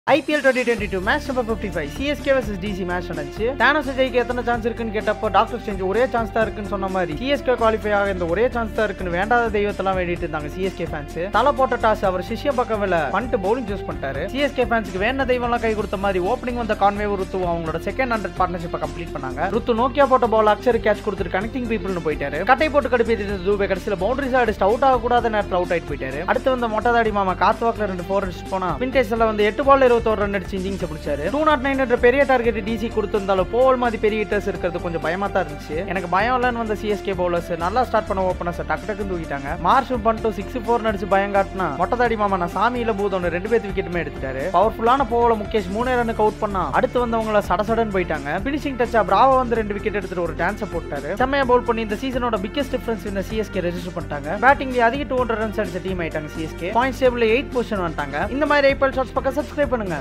IPL 2022 match number 55 CSK vs DC match நடந்துச்சு. தானோஸ் ஜெயிக்க எத்தனை சான்ஸ் இருக்குன்னு கேட்டப்போ டாக்டர் ஸ்ட்ரேஞ்ச் ஒரே சான்ஸ் தான் இருக்குன்னு சொன்ன மாதிரி CSK குவாலிஃபை ஆக இந்த ஒரே சான்ஸ் தான் இருக்குன்னு வேண்டாத தெய்வத்தெல்லாம் வேண்டிட்டு இருந்தாங்க CSK ஃபேன்ஸ். தலை போட்ட டாஸ் அவர் சிஷ்யம் பக்கம் இல்ல பண்ணிட்டு பவுலிங் சூஸ் பண்ணிட்டாரு. CSK ஃபேன்ஸ்க்கு வேண தெய்வம்லாம் கை கொடுத்த மாதிரி ஓப்பனிங் வந்த கான்வே ருத்து அவங்களோட செகண்ட் 100 பார்ட்னர்ஷிப்பை கம்ப்ளீட் பண்ணாங்க. ருத்து நோக்கியா போட்ட பால் அக்ஷர் கேட்ச் கொடுத்துட்டு கனெக்டிங் பீப்புள்னு போயிட்டாரு. கட்டை போட்டு கடுப்பேத்திட்டு தூபே கடைசியில பவுண்டரிஸ் அடிச்சு அவுட் ஆக கூடாத நேரத்தில் அவுட் ஆயிட்டு போயிட்டாரு. அடுத்து வந்த மொட்டதாடி மாமா காத்து வாக்குல 2 4 அடிச்சு போனா விண்டேஜ்ல வந்து 8 பால் 21 ரன் அடிச்சு பிடிச்சாரு. 209 என்ற பெரிய டார்கெட் DC கொடுத்திருந்தாலும் போல் மாதிரி பெரிய ஹிட்டர்ஸ் இருக்கிறது கொஞ்சம் பயமா தான் இருந்துச்சு. எனக்கு பயம் இல்லன்னு வந்த CSK பவுலர்ஸ் நல்லா ஸ்டார்ட் பண்ண ஓபனர்ஸ் டக்கு டக்குன்னு தூக்கிட்டாங்க. மார்ஷ் பண்ணிட்டு 6-4 அடிச்சு பயம் காட்டினா மொட்டதாடி மாமா நான் சாமியில பூதோன்னு 2 பேர் விக்கெட்டுமே எடுத்துட்டாரு. பவர்ஃபுல்லான போல முகேஷ் 3 ரன்னுக்கு அவுட் பண்ணா அடுத்து வந்தவங்கள சடசடன்னு போயிட்டாங்க. பினிஷிங் டச்சா பிராவோ வந்து 2 விக்கெட் எடுத்துட்டு ஒரு டான்ஸ் போட்டாரு. செம்மையா பவுல் பண்ணி இந்த சீசனோட பிக்கெஸ்ட் டிஃபரன்ஸ் இந்த CSK ரெஜிஸ்டர் பண்ணிட்டாங்க. பேட்டிங்ல அதிக 200 ரன்ஸ் அடிச்ச டீம் ஆயிட்டாங்க CSK. பாயிண்ட்ஸ் டேபிள்ல 8 பொசிஷன் வந்துட்டாங்க. இந்த மாதிரி IPL ஷாட்ஸ் பக்கம் சப்ஸ்கிரைப்